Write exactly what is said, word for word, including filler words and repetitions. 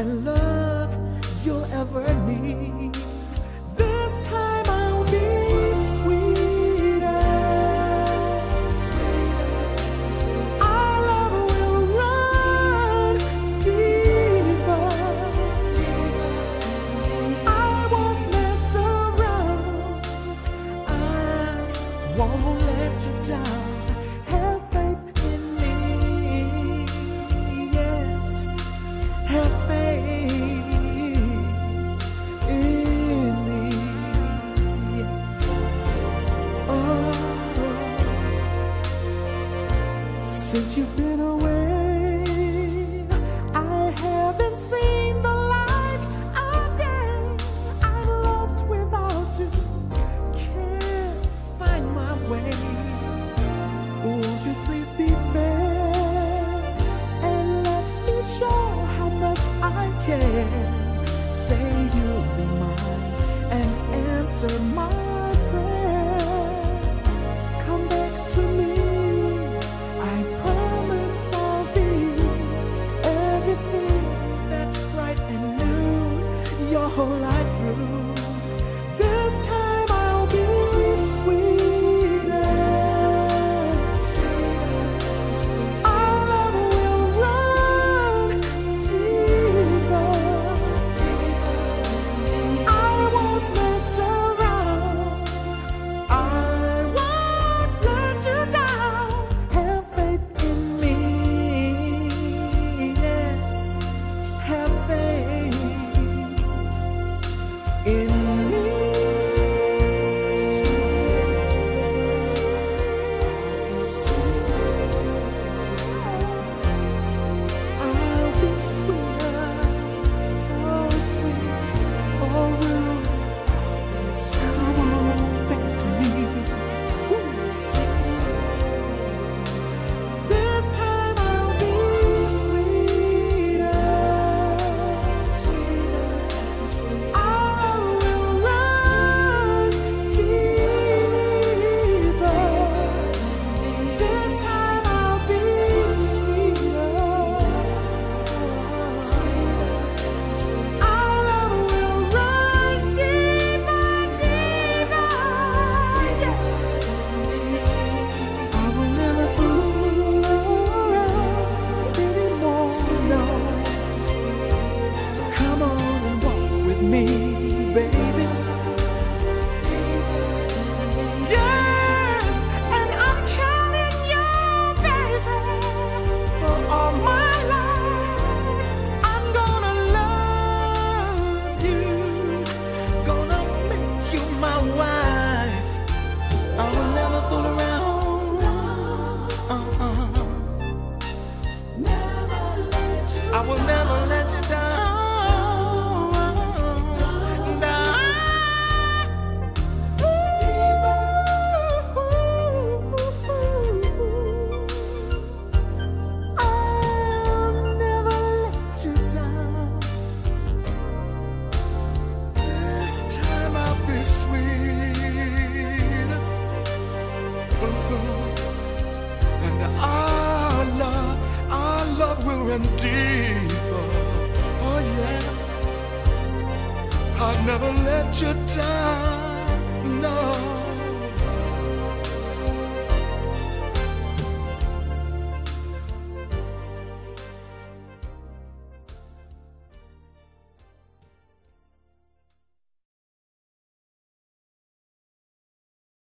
and love you'll ever need. This time I'll be sweeter. Our love will run deeper. I won't mess around. I won't let you down. Have faith in me. Yes, have faith in me. Yes. Oh, since you've been away, I haven't seen the light of day. I'm lost without you. Can't find my way. Won't you please be fair and let me show how much I care? Say you'll be mine and answer my prayer. Come back to me. I promise I'll be everything that's bright and new your whole life through. This time I'll be sweeter. Our love will run deeper. I won't mess around. I won't let you down. Have faith in me. Yes, have faith in me. I'll be sweeter, so sweet. Oh, Ruth, come on back to me. This time I'll be sweeter. I will run deeper. This time I'll be sweeter. Our love will run deeper, deeper. Yes. I will never fool around anymore, no. So come on and walk with me, baby. Yes, and I'm telling you, baby, for all my life, I'm gonna love you, gonna make you my wife. I will never fool around. Uh-uh. I will never let you down. Down. I'll never let you down. This time I'll be sweet. And our love, our love will run deeper. Oh yeah, I'll never let you down. No.